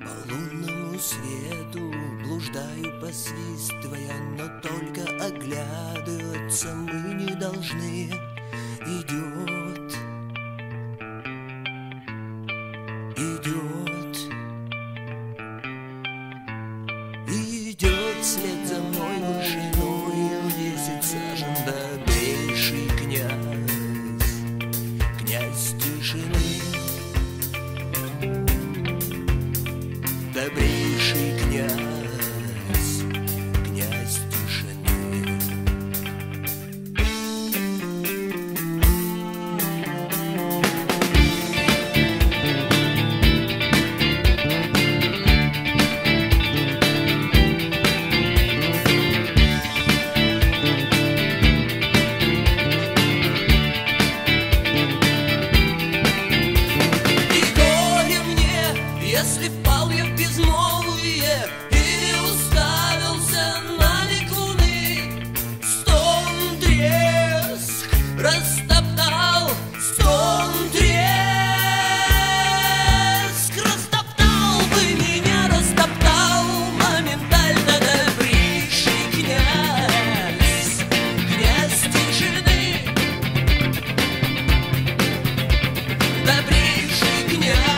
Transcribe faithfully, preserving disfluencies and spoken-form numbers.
По лунному свету блуждаю, посвистывая, но только оглядываться мы не должны. Идет, идет, идет вслед за мной вышиною десять сажен добрейший князь, князь тишины. Добрейший князь, князь тишины. И горе мне, если впал я в безмолвие и уставился на лик луны. Стон, треск растоптал, стон, треск растоптал бы меня, растоптал моментально добрейший князь, князь тишины. Добрейший князь.